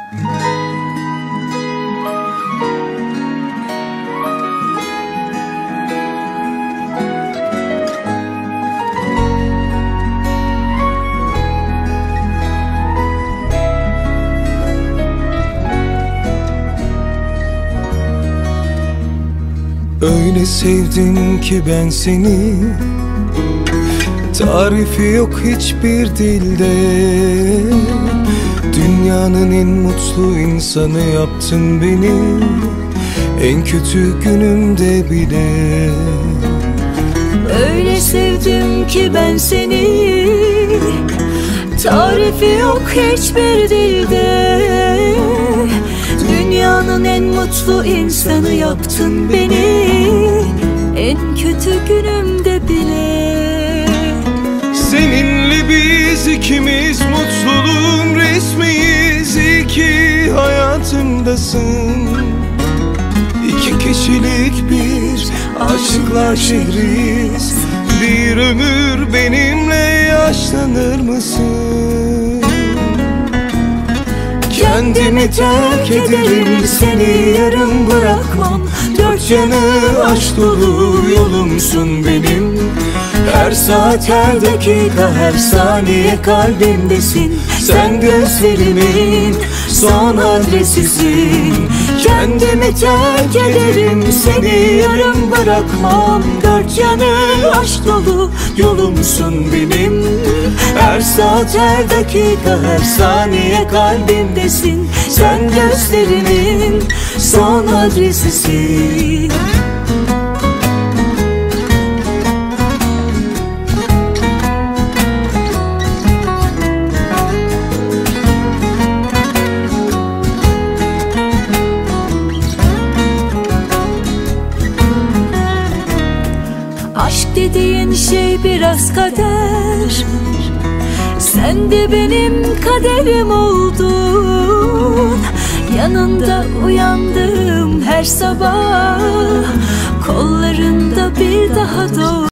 Öyle sevdim ki ben seni, tarifi yok hiçbir dilde. Dünyanın en mutlu insanı yaptın beni, en kötü günümde bile. Öyle sevdim ki ben seni, tarifi yok hiçbir dilde. Dünyanın en mutlu insanı yaptın beni, en kötü günümde bile. Seninle biz ikimiz mutluluğun resmiyiz. İyi ki hayatımdasın. İki kişilik bir aşıklar şehriyiz. Bir ömür benimle yaşlanır mısın? Kendimi terk ederim, seni yarım bırakmam. Dört yanı aşk dolu yolumsun benim. Her saat, her dakika, her saniye kalbimdesin. Sen gözlerimin son adresisin. Kendimi terk ederim, seni yarım bırakmam. Dört yanı aşk dolu yolumsun benim. Her saat, her dakika, her saniye kalbimdesin. Sen gözlerimin son adresisin. Aşk dediğin şey biraz kader. Sen de benim kaderim oldun. Yanında uyandım her sabah, kollarında bir daha doğ.